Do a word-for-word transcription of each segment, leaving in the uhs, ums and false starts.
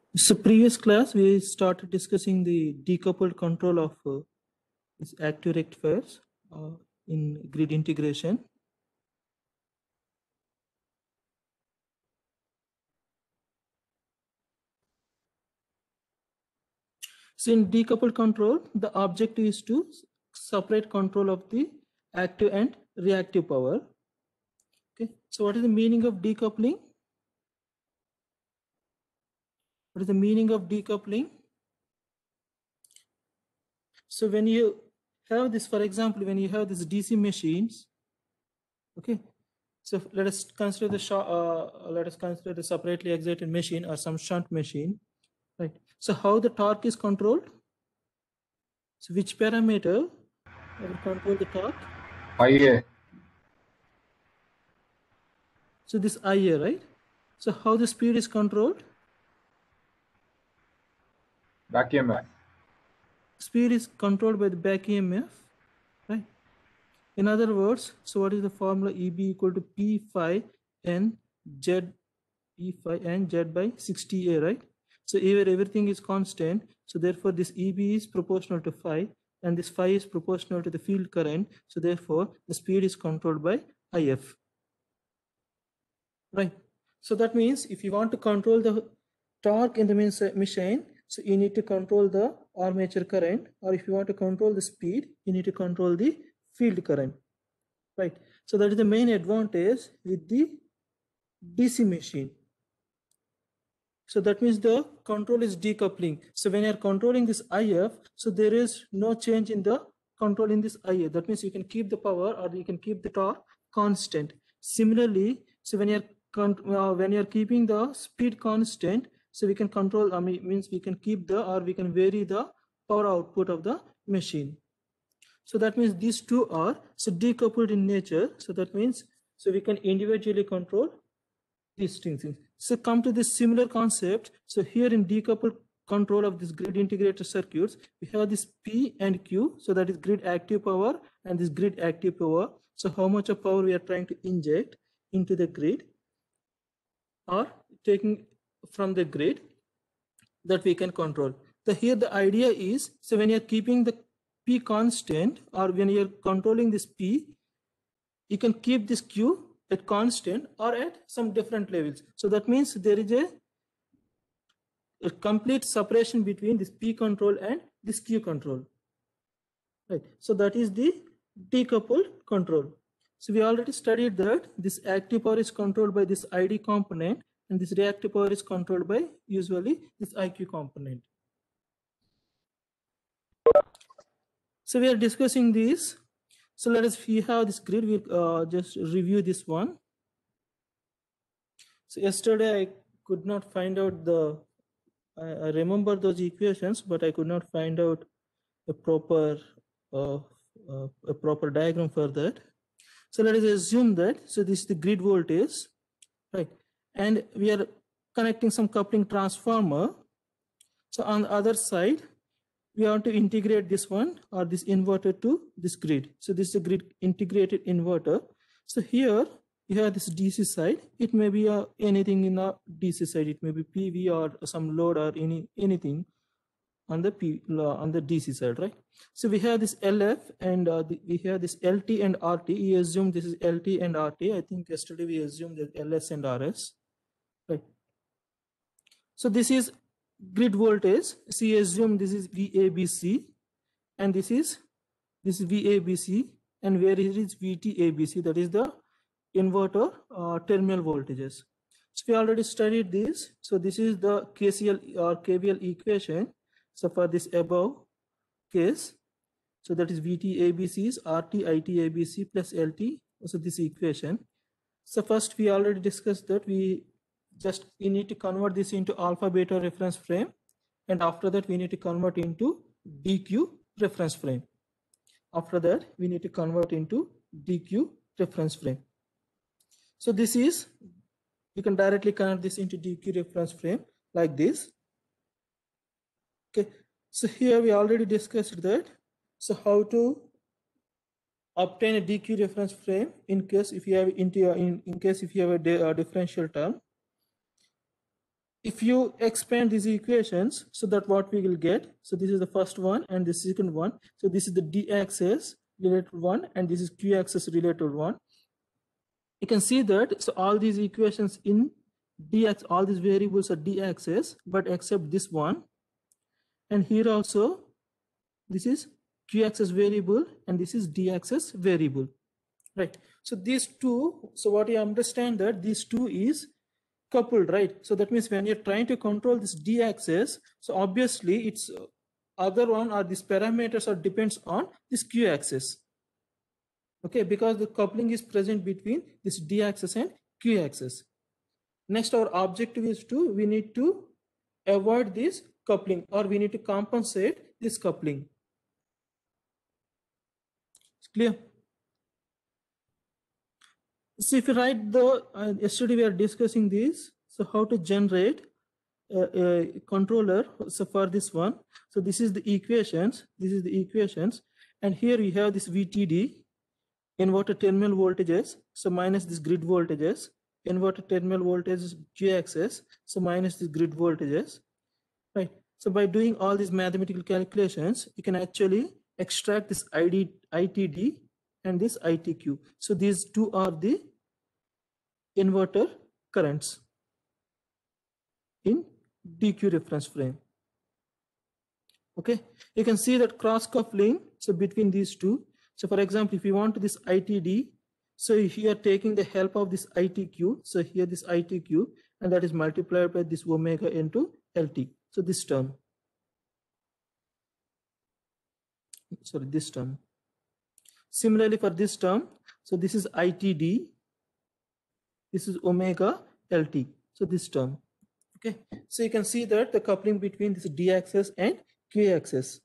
So previous class we started discussing the decoupled control of uh, this active rectifiers uh, in grid integration. So in decoupled control, the objective is to separate control of the active and reactive power. Okay. So what is the meaning of decoupling? What is the meaning of decoupling? So when you have this, for example, when you have this D C machines, okay. So let us consider the uh, let us consider the separately excited machine or some shunt machine, right? So how the torque is controlled? So which parameter will control the torque? I A. So this I A, right? So how the speed is controlled? Back E M F. Speed is controlled by the back E M F, right? In other words, so what is the formula? E B equal to P phi N Z P phi N Z by sixty A, right? So here everything is constant. So therefore this E B is proportional to phi and this phi is proportional to the field current. So therefore the speed is controlled by I F, right? So that means if you want to control the torque in the machine, so you need to control the armature current, or if you want to control the speed, you need to control the field current, right? So that is the main advantage with the D C machine. So that means the control is decoupling. So when you're controlling this I F, so there is no change in the control in this I F. That means you can keep the power or you can keep the torque constant. Similarly, so when you're uh, when you're keeping the speed constant, so we can control, I mean, means we can keep the or we can vary the power output of the machine. So that means these two are so decoupled in nature. So that means so we can individually control these things. So come to this similar concept. So here in decoupled control of this grid integrated circuits, we have this P and Q. So that is grid active power and this grid active power. So how much of power we are trying to inject into the grid or taking from the grid that we can control. So here the idea is, so when you're keeping the P constant or when you're controlling this P, you can keep this Q at constant or at some different levels. So that means there is a, a complete separation between this P control and this Q control, right? So that is the decoupled control. So we already studied that this active power is controlled by this I D component and this reactive power is controlled by usually this I Q component. So we are discussing this. So let us see how this grid will uh, just review this one. So yesterday I could not find out the, I, I remember those equations, but I could not find out a proper uh, uh, a proper diagram for that. So let us assume that, so this is the grid voltage, right? And we are connecting some coupling transformer. So on the other side, we want to integrate this one or this inverter to this grid. So this is a grid integrated inverter. So here you have this D C side. It may be uh, anything in the D C side. It may be P V or some load or any anything on the P on the D C side, right? So we have this L F and uh, the, we have this L T and R T. We assume this is L T and R T. I think yesterday we assumed that L S and R S, right? So this is grid voltage. So you assume this is V A B C and this is this is V A B C and where it is V T A B C, that is the inverter uh, terminal voltages. So we already studied this. So this is the K C L or K V L equation. So for this above case, so that is V T A B C is R T I T A B C plus L T. So this equation. So first we already discussed that we just we need to convert this into alpha beta reference frame, and after that we need to convert into D Q reference frame. After that we need to convert into D Q reference frame. So this is, you can directly connect this into D Q reference frame like this. Okay, so here we already discussed that. So how to obtain a D Q reference frame in case if you have into in, in case if you have a, a differential term. if you expand these equations, so that what we will get, so this is the first one and the second one. So this is the d-axis related one and this is q-axis related one. You can see that, so all these equations in d-axis, all these variables are d-axis, but except this one. And here also, this is q-axis variable and this is d-axis variable, right? So these two, so what you understand that these two is coupled, right? So that means when you're trying to control this d-axis, so obviously it's other one or these parameters are depends on this q-axis. Okay, because the coupling is present between this d-axis and q-axis. Next, our objective is to, we need to avoid this coupling or we need to compensate this coupling. It's clear? So if you write the, uh, yesterday we are discussing this, so how to generate a, a controller, so for this one, so this is the equations, this is the equations, and here we have this V T D, inverter terminal voltages, so minus this grid voltages, inverter terminal voltages q-axis, so minus this grid voltages, right? So by doing all these mathematical calculations, you can actually extract this I D, I T D and this I T Q. So these two are the inverter currents in D Q reference frame. Okay, you can see that cross coupling, so between these two. So for example, if you want this I T D, so here taking the help of this I T Q, so here this I T Q, and that is multiplied by this omega into L T. So this term, sorry, this term. Similarly for this term, so this is I T D, this is omega L T, so this term. Okay, so you can see that the coupling between this d-axis and q-axis.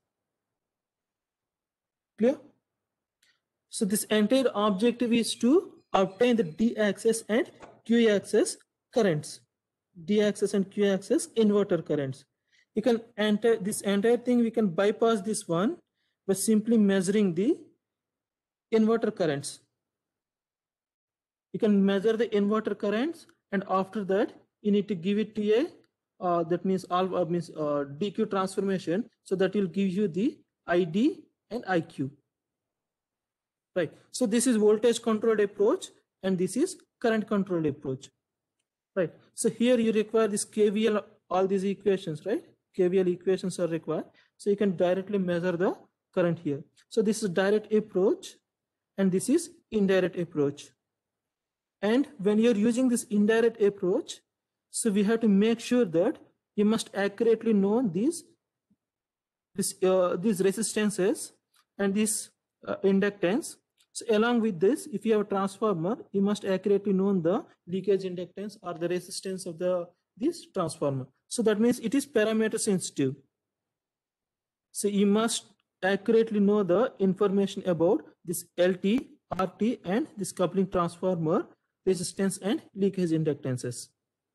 Clear? So this entire objective is to obtain the d-axis and q-axis currents, d-axis and q-axis inverter currents. You can enter this entire thing, we can bypass this one by simply measuring the inverter currents. You can measure the inverter currents, and after that you need to give it to a uh, that means all uh, means uh, D Q transformation, so that will give you the I D and I Q, right? So this is voltage controlled approach and this is current controlled approach, right? So here you require this K V L, all these equations, right? K V L equations are required, so you can directly measure the current here. So this is direct approach and this is indirect approach. And when you're using this indirect approach, so we have to make sure that you must accurately know these this, uh, these resistances and this uh, inductance. So along with this, if you have a transformer, you must accurately know the leakage inductance or the resistance of the this transformer. So that means it is parameter sensitive. So you must accurately know the information about this L T, R T and this coupling transformer resistance and leakage inductances.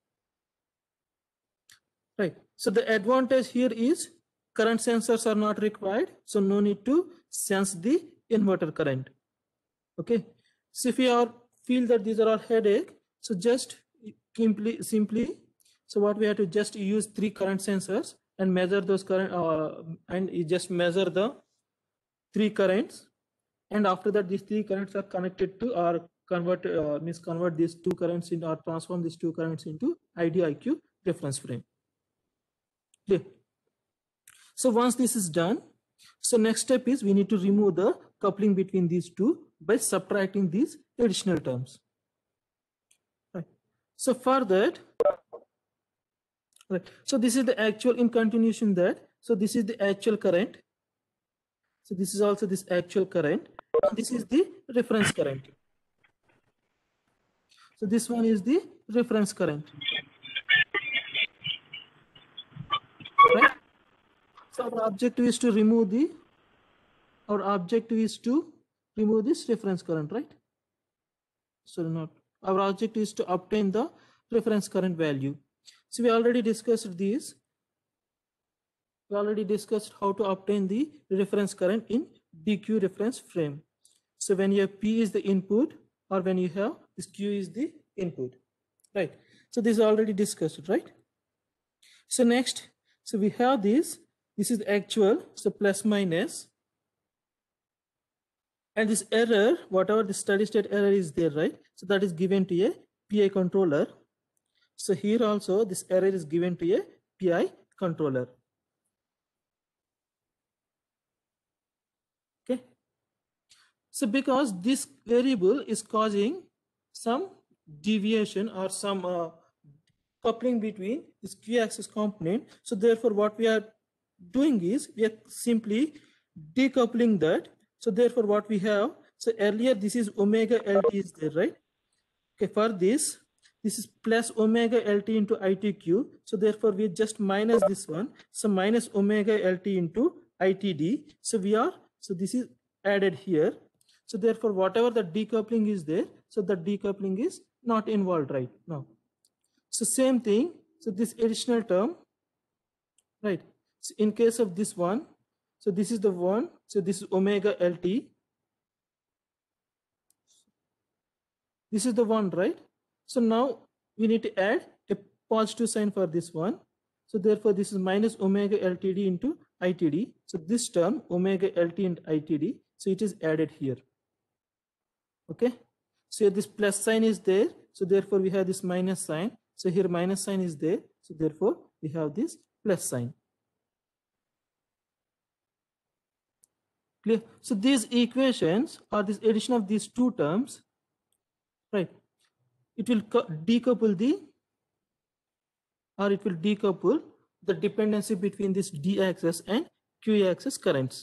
Right. So the advantage here is current sensors are not required, so no need to sense the inverter current. Okay. So if you are feel that these are all headache, so just simply simply so what we have to just use three current sensors and measure those current uh, and you just measure the three currents, and after that these three currents are connected to or convert uh, means convert these two currents into or transform these two currents into I D I Q reference frame. Okay. So once this is done, so next step is we need to remove the coupling between these two by subtracting these additional terms. Right. So for that, right. So this is the actual in continuation that. So this is the actual current. So this is also this actual current. And this is the reference current. So this one is the reference current. Right. So our objective is to remove the, our objective is to remove this reference current, right? So not, our objective is to obtain the reference current value. So we already discussed these. We already discussed how to obtain the reference current in D Q reference frame. So when you have P is the input or when you have this Q is the input, right? So this is already discussed, right? So next, so we have this, this is actual, so plus minus. And this error, whatever the steady state error is there, right? So that is given to a P I controller. So here also this error is given to a P I controller. Okay. So because this variable is causing some deviation or some uh, coupling between this Q-axis component. So therefore what we are doing is we are simply decoupling that. So therefore what we have, so earlier this is omega L T is there, right? Okay, for this, this is plus omega L T into I T Q. So therefore we just minus this one. So minus omega L T into I T D. So we are, so this is added here. So therefore whatever the decoupling is there, so the decoupling is not involved right now. So same thing, so this additional term, right? So in case of this one, so this is the one, so this is omega L T. This is the one, right? So now we need to add a positive sign for this one. So therefore this is minus omega L T D into I T D. So this term omega L T and I T D, so it is added here. Okay, so this plus sign is there. So therefore we have this minus sign. So here minus sign is there. So therefore we have this plus sign. Clear? So these equations or this addition of these two terms, right? It will decouple the, or it will decouple the dependency between this D axis and Q axis currents.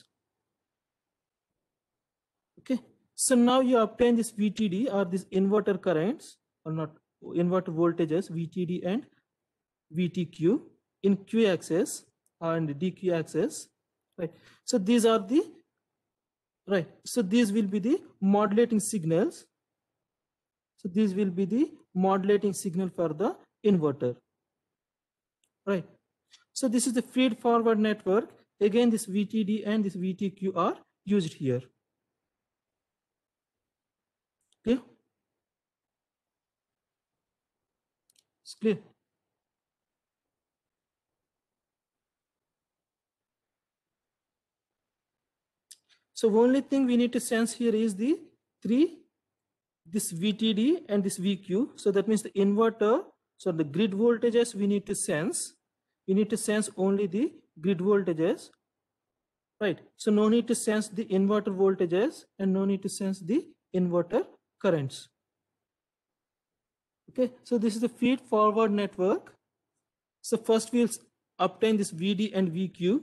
Okay. So now you obtain this V T D or this inverter currents or not inverter voltages V T D and V T Q in Q axis and D Q axis, right? So these are the, right, so these will be the modulating signals. So these will be the modulating signal for the inverter, right? So this is the feed forward network. Again this V T D and this V T Q are used here. Clear? It's clear. So only thing we need to sense here is the three, this V T D and this V Q. So that means the inverter, so the grid voltages we need to sense. We need to sense only the grid voltages, right? So no need to sense the inverter voltages and no need to sense the inverter currents. Okay, so this is the feed forward network. So first we'll obtain this V D and V Q.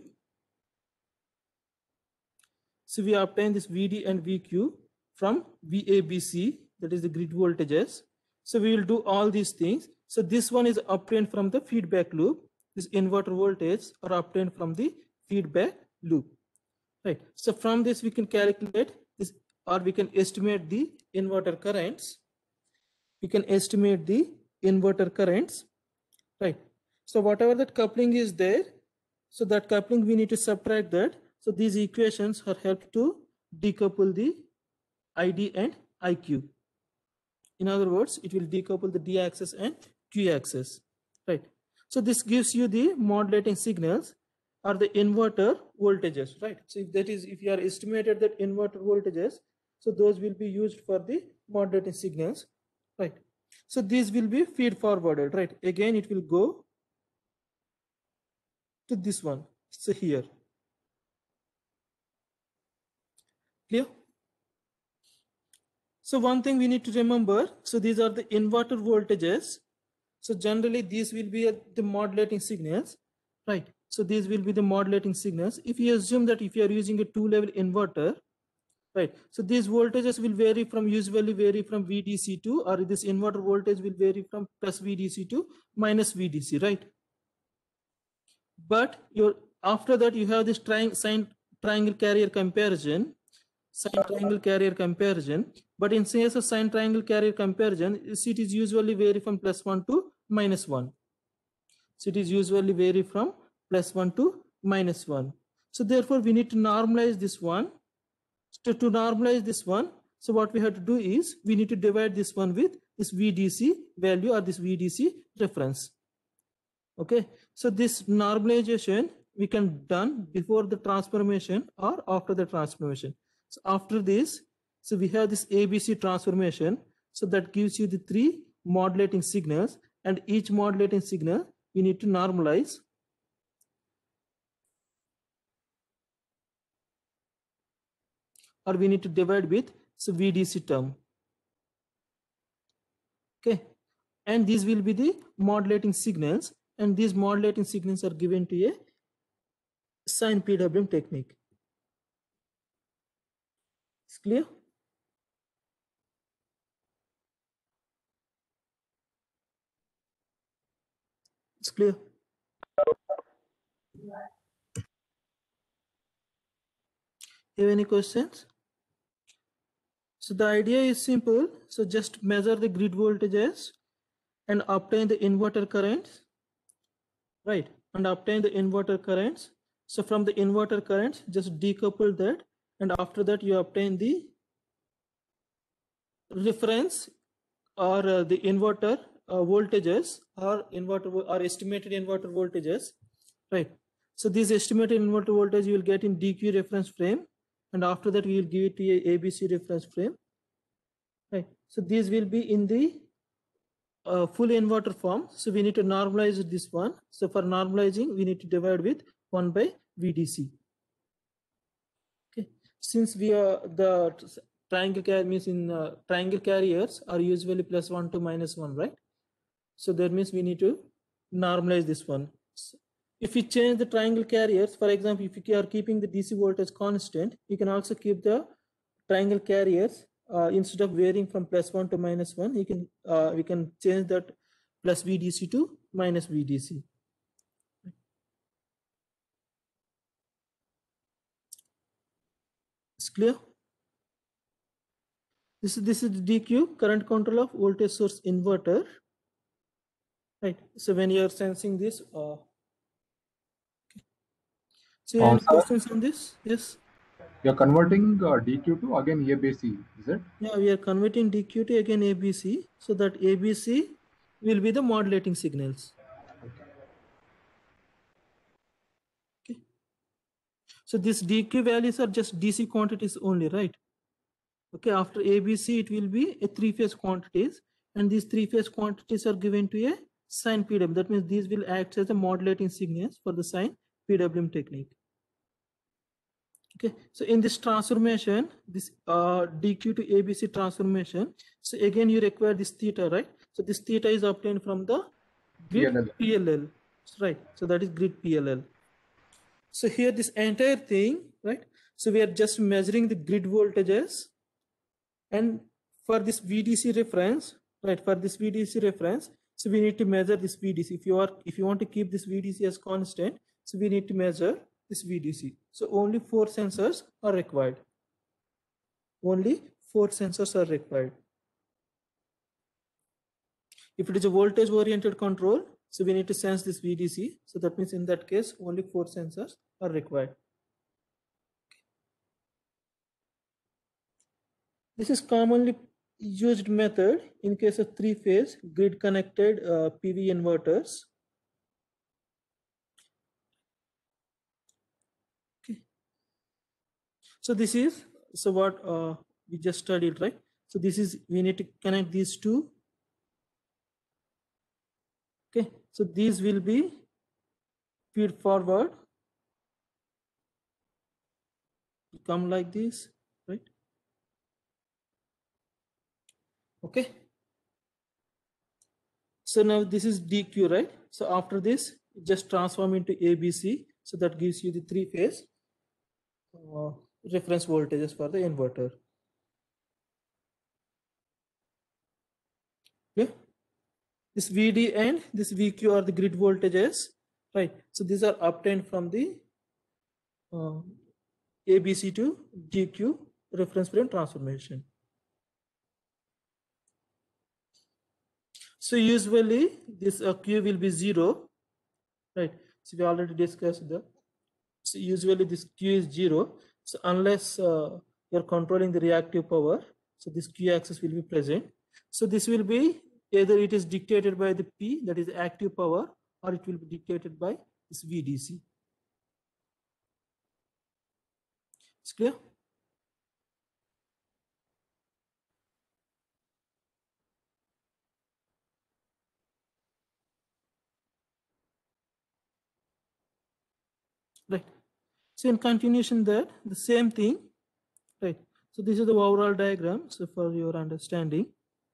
So we obtain this V D and V Q from V A B C, that is the grid voltages. So we will do all these things. So this one is obtained from the feedback loop. This inverter voltage are obtained from the feedback loop, right? So from this we can calculate this, or we can estimate the inverter currents. We can estimate the inverter currents, right? So whatever that coupling is there, so that coupling we need to subtract that. So these equations are helped to decouple the I D and I Q. In other words, it will decouple the D axis and Q axis, right? So this gives you the modulating signals or the inverter voltages, right? So if that is, if you are estimated that inverter voltages, so those will be used for the modulating signals, right? So these will be feed forwarded, right? Again, it will go to this one, so here. Clear? So one thing we need to remember, so these are the inverter voltages. So generally these will be the modulating signals, right? So these will be the modulating signals. If you assume that if you are using a two level inverter, right? So these voltages will vary from, usually vary from V D C to, or this inverter voltage will vary from plus V D C to minus V D C, right? But your, after that you have this tri sine triangle carrier comparison, sine triangle carrier comparison. But in case of sine triangle carrier comparison, it is usually vary from plus one to minus one. So it is usually vary from plus one to minus one. So therefore we need to normalize this one. So to normalize this one, so what we have to do is we need to divide this one with this V D C value or this V D C reference. Okay, So this normalization we can done before the transformation or after the transformation. So after this, so we have this A B C transformation. So that gives you the three modulating signals, and each modulating signal you need to normalize. Or we need to divide with so V D C term. Okay, and these will be the modulating signals, and these modulating signals are given to a sine P W M technique. It's clear? It's clear. Have any questions? So the idea is simple. So just measure the grid voltages and obtain the inverter currents, right? And obtain the inverter currents. So from the inverter currents, just decouple that, and after that you obtain the reference or uh, the inverter uh, voltages or inverter or estimated inverter voltages, right? So this estimated inverter voltage you will get in D Q reference frame, and after that we will give it to a A B C reference frame, right? So these will be in the uh, full inverter form. So we need to normalize this one. So for normalizing, we need to divide with one by V D C. Okay, since we are the triangle carrier means in uh, triangle carriers are usually plus one to minus one, right? So that means we need to normalize this one. So if you change the triangle carriers, for example, if you are keeping the D C voltage constant, you can also keep the triangle carriers uh, instead of varying from plus one to minus one, you can uh, we can change that plus V D C to minus V D C. It's clear? This is this is D Q, current control of voltage source inverter, right? So when you are sensing this, uh, okay. So Oh, any sir. questions on this? Yes. You're converting uh, D Q to again A B C, is it? Yeah, we are converting D Q to again A B C, so that A B C will be the modulating signals. Okay. So these D Q values are just D C quantities only, right? Okay, after A B C, it will be a three-phase quantities, and these three-phase quantities are given to a sine P W M. That means these will act as a modulating signals for the sine P W M technique. Okay, so in this transformation, this uh, D Q to A B C transformation, so again you require this theta, right? So this theta is obtained from the grid P L L, right? So that is grid P L L. So here this entire thing, right? So we are just measuring the grid voltages, and for this V D C reference, right? For this V D C reference, so we need to measure this V D C. If you are, if you want to keep this V D C as constant, so we need to measure this V D C. So only four sensors are required. Only four sensors are required. If it is a voltage oriented control, so we need to sense this V D C. So that means in that case, only four sensors are required. This is commonly used method in case of three-phase grid connected uh, P V inverters. Okay. So this is so what uh, we just studied, right? So this is we need to connect these two. Okay. So these will be feed forward. Come like this, right? Okay. So now this is D Q, right? So after this, just transform into A B C. So that gives you the three phase uh, reference voltages for the inverter. Okay. This V D and this V Q are the grid voltages, right? So these are obtained from the uh, A B C to D Q reference frame transformation. So usually this uh, Q will be zero, right? So we already discussed that. So usually this Q is zero. So unless uh, you're controlling the reactive power, so this Q axis will be present. So this will be either it is dictated by the P, that is active power, or it will be dictated by this V D C. It's clear? Right. So in continuation that, the same thing, right? So this is the overall diagram, so for your understanding.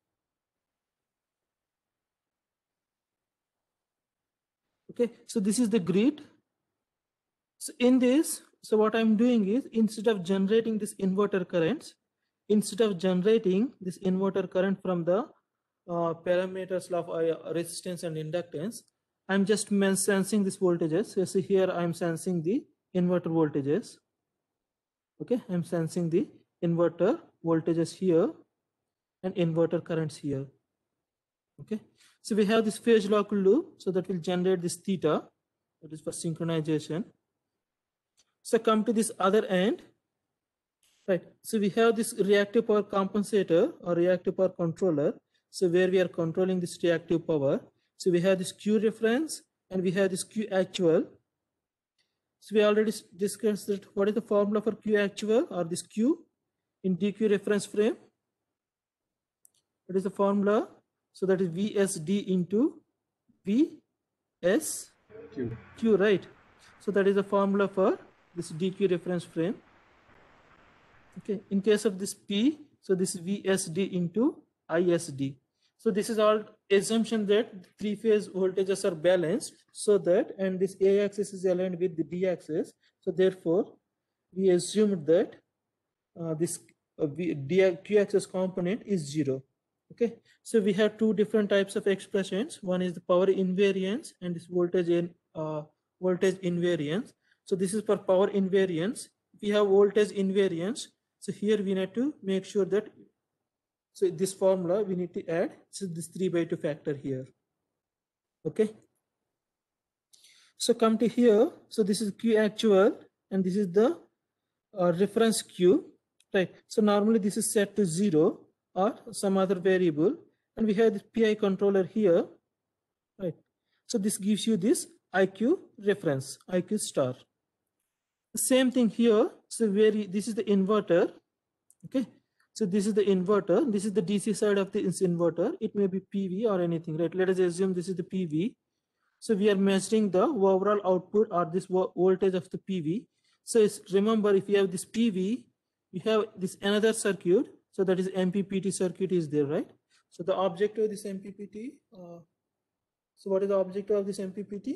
Okay, so this is the grid. So in this, so what I'm doing is, instead of generating this inverter currents, instead of generating this inverter current from the uh, parameters of uh, resistance and inductance, I'm just sensing this voltages. So see here, I'm sensing the inverter voltages. Okay, I'm sensing the inverter voltages here and inverter currents here. Okay, so we have this phase lock loop, so that will generate this theta, that is for synchronization. So come to this other end, right? So we have this reactive power compensator or reactive power controller. So where we are controlling this reactive power. So we have this Q reference and we have this Q actual. So we already discussed that what is the formula for Q actual or this Q in D Q reference frame. What is the formula? So that is V S D into V S Q. Q, right? So that is the formula for this D Q reference frame. Okay, in case of this P, so this is V S D into I S D. So this is all assumption that three phase voltages are balanced, so that, and this A axis is aligned with the D axis. So therefore, we assumed that uh, this uh, v, D, Q axis component is zero. Okay, so we have two different types of expressions. One is the power invariance and this voltage in uh, voltage invariance. So this is for power invariance. If we have voltage invariance, so here we need to make sure that, so this formula we need to add, so this three by two factor here. Okay, so come to here, so this is Q actual and this is the uh, reference Q, right? So normally this is set to zero or some other variable, and we have this P I controller here, right? So this gives you this I Q reference, I Q star. The same thing here, so where this is the inverter. Okay, so this is the inverter, this is the D C side of this inverter. It may be P V or anything, right? Let us assume this is the P V. So we are measuring the overall output or this voltage of the P V. So it's, remember, if you have this P V, you have this another circuit, so that is M P P T circuit is there, right? So the objective of this M P P T, uh, so what is the objective of this M P P T?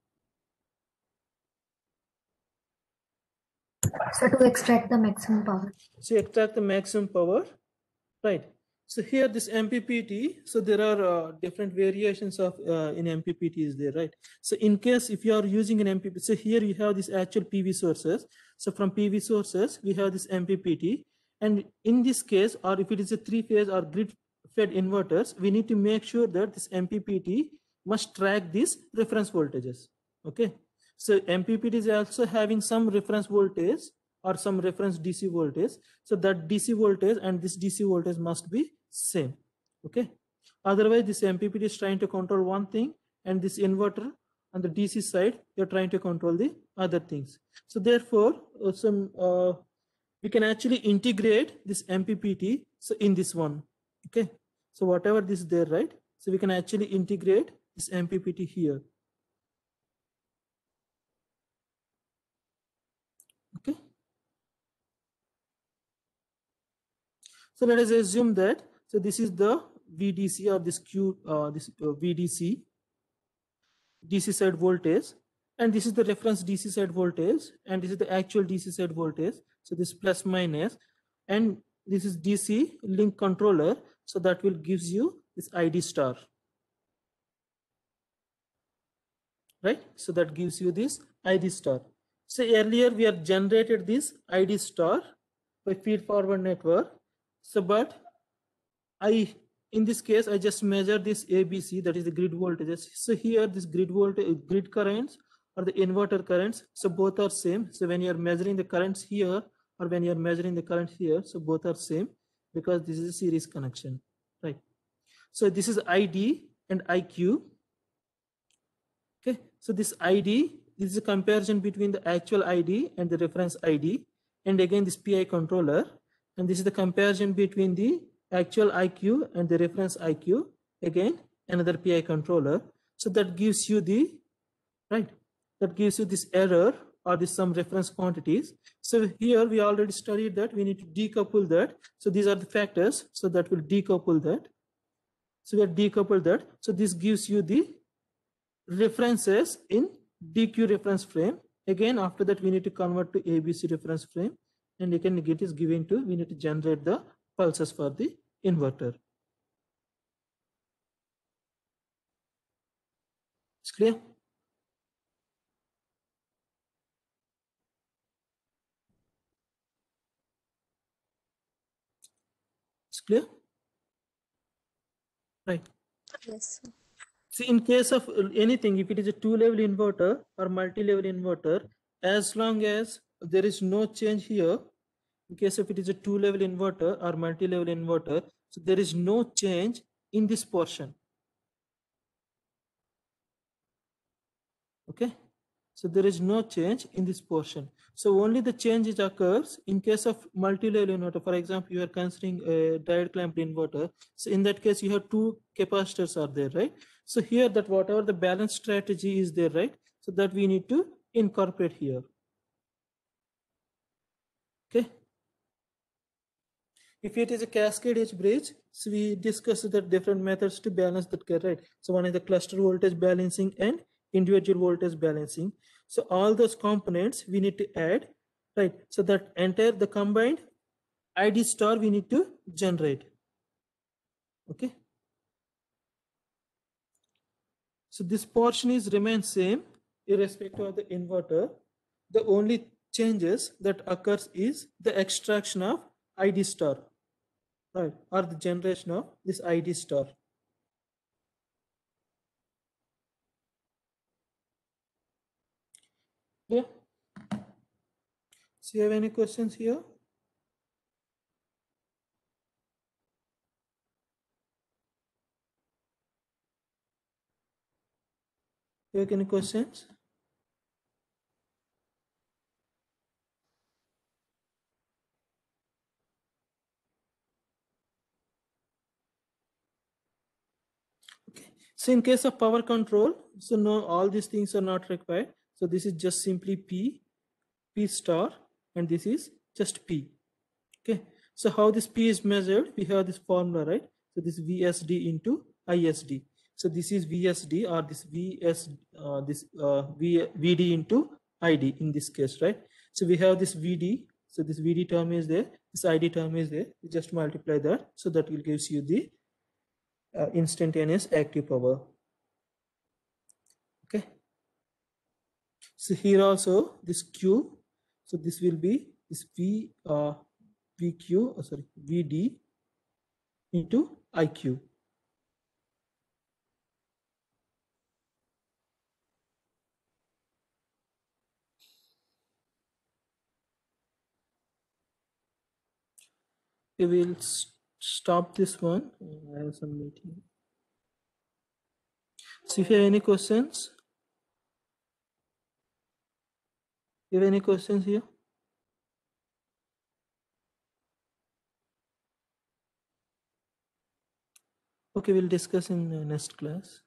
So to extract the maximum power. So extract the maximum power, right? So here this M P P T, so there are uh, different variations of uh, in M P P T is there, right? So in case if you are using an M P P T, so here you have this actual P V sources. So from P V sources, we have this M P P T. And in this case, or if it is a three phase or grid fed inverters, we need to make sure that this M P P T must track these reference voltages, okay? So M P P T is also having some reference voltage or some reference D C voltage. So that D C voltage and this D C voltage must be same, okay? Otherwise this M P P T is trying to control one thing, and this inverter on the D C side, you're trying to control the other things. So therefore, uh, some uh, we can actually integrate this M P P T so in this one, okay? So whatever this is there, right? So we can actually integrate this M P P T here. Okay. So let us assume that, so this is the V D C or this Q, uh, this uh, V D C, D C side voltage, and this is the reference D C side voltage, and this is the actual D C side voltage. So this plus minus, and this is D C link controller. So that will gives you this I D star, right? So that gives you this I D star. So earlier we have generated this I D star by feed forward network. So but I, in this case, I just measure this A B C, that is the grid voltages. So here this grid voltage, grid currents or the inverter currents, so both are same. So when you are measuring the currents here or when you are measuring the currents here, so both are same because this is a series connection, right? So this is I D and I Q. Okay, so this I D is a comparison between the actual I D and the reference I D, and again this P I controller, and this is the comparison between the actual I Q and the reference I Q, again another P I controller. So that gives you the right, that gives you this error or this some reference quantities. So here we already studied that we need to decouple that. So these are the factors, so that will decouple that. So we have decoupled that. So this gives you the references in D Q reference frame. Again, after that we need to convert to A B C reference frame, and again it is given to, we need to generate the pulses for the inverter. It's clear? It's clear? Right. Yes, sir. See, in case of anything, if it is a two-level inverter or multi-level inverter, as long as there is no change here, in case of it is a two-level inverter or multi-level inverter, so there is no change in this portion. Okay, so there is no change in this portion. So only the change occurs in case of multi-level inverter. For example, you are considering a diode clamped inverter. So in that case, you have two capacitors are there, right? So here that whatever the balance strategy is there, right? So that we need to incorporate here. Okay. If it is a cascade edge bridge, so we discussed the different methods to balance that, right? So one is the cluster voltage balancing and individual voltage balancing. So all those components we need to add, right? So that entire the combined I D star we need to generate. Okay. So this portion is remain same irrespective of the inverter. The only changes that occurs is the extraction of I D star, right? Or the generation of this I D star. Yeah. So you have any questions here? You have any questions? Okay. So in case of power control, so no, all these things are not required. So this is just simply P, P star, and this is just P. Okay. So how this P is measured? We have this formula, right? So this V S D into I S D. So this is V S D or this V S, uh, this uh, v, VD into I D in this case, right? So we have this V D. So this V D term is there. This I D term is there. You just multiply that. So that will gives you the uh, instantaneous active power. Okay. So here also this Q. So this will be this V uh, V Q. Oh, sorry, V D into I Q. We will stop this one. I have some meeting. So if you have any questions, you have any questions here? Okay, we'll discuss in the next class.